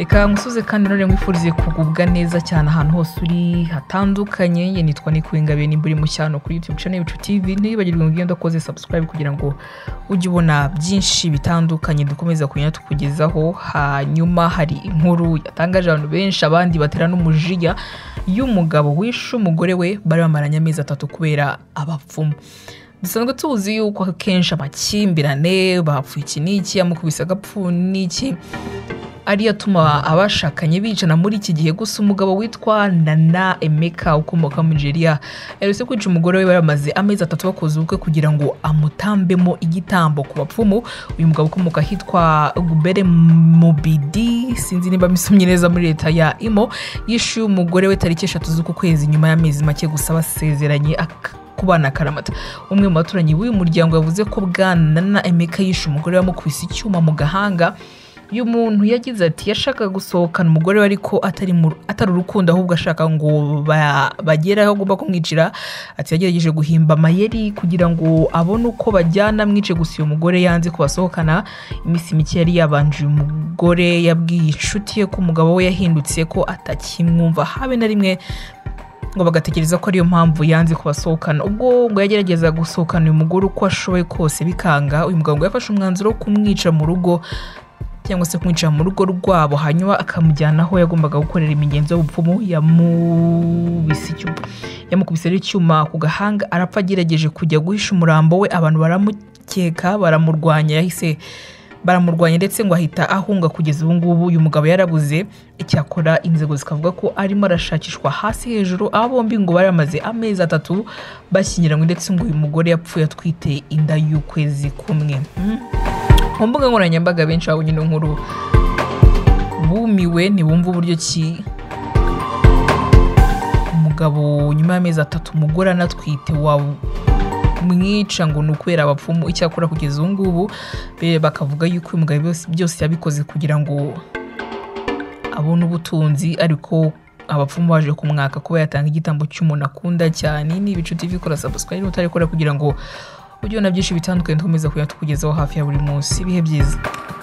reka ngusuze kandi none mwifurize kugubwa neza cyane ahantu hose uri hatandukanye. Ye nitwa Nikuingabe nimburi mu cyano kuri YouTube channel IBICU ntibagirwe ngo ngende koze subscribe kugira ngo ujye ubona byinshi bitandukanye dukomeza kunya tukugezaho. Hanyuma hari inkuru yatangaje abantu benshi abandi batera n'umujinya y'umugabo wishe umugore we bari bamaranye amezi 3 kubera abapfumu. Dusanzwe tuzi yuko kenshi amakimbirane bapfuye iki n'iki amukubise agapfu n'iki ari yatuma abashakanye bicana muri iki gihe. Gusa umugabo witwa Nana Emeka ukomoka mu Nigeria yarose kwica umugore we baramaze amezi 3 bakoze ubukwe kugira ngo amutambemo igitambo ku bapfumu. Uyu mugabo ukomoka hitwa Kubera Mobidi, sinzi niba misomye neza, muri leta ya Imo, yishuye umugore we tariki 3 z'uku kwezi nyuma y'amezi make gusa basezeranye kubana karamata. Umwe mu baturanyi w'uyu muryango yavuze ko bwana Nana Emeka yishe umugore wamukubise icyuma mu gahanga. Uyu muntu yagize ati yashaka gusohokana umugore we ariko atari urukundo ahubwo ashaka ngo bagere aho agomba kumwicira. Ati yagerageje guhimba amayeri kugira ngo abone uko bajyana mwice, gusa uyu mugore yanze kubasohokana. Imisi mike yari yabanje uyu mugore yabwiye inshuti ye ko umugabo we yahindutse, ko atakimwumva habe na rimwe, ngo bagatekereza ko ariyo mpamvu yanze kubasohokana. Ubwo ngo yagerageza gusohokana uyu mugore uko ashoboye kose bikanga, uyu mugabo yafashe umwanzuro wo kumwica mu rugo cyangwa se kumwica mu rugo rwabo, hanyuma akamujyana aho yagombaga gukorera imigenzo y'ubupfumu. Yamukubise icyuma ku gahanga arapfa. Agerageje kujya guhisha umurambo we abantu baramukeka baramurwanya ndetse ngo ahita ahunga. Kugeza ubu ngubu uyu mugabo yarabuze. Icyakora inzego zikavuga ko arimo arashakishwa hasi hejuru. Aba bombi ngo baramaze amezi 3 bashyingiranywe ndetse ngo uyu mugore yapfuye atwite inda y'ukwezi kumwe. Mu mbuga nkoranyambaga benshi babonye ino nkuru bumiwe, ntibumva uburyo ki umugabo nyuma y'amezi 3 umugore Anatwite mwica ngo nukwera abapfumu. Icyakora kugeza ubu ngubu bakavuga yuko uyu mugabo byose yabikoze kugira ngo abone ubutunzi, ariko abapfumu baje kumwaka kuba yatanga igitambo cy'umuntu akunda cyane. Ni IBICU kora subscribe utarekora kugira ngo ujye ubona byinshi bitandukanye dukomeza kuya tukugezaho hafi ya buri munsi. Ibihe byiza.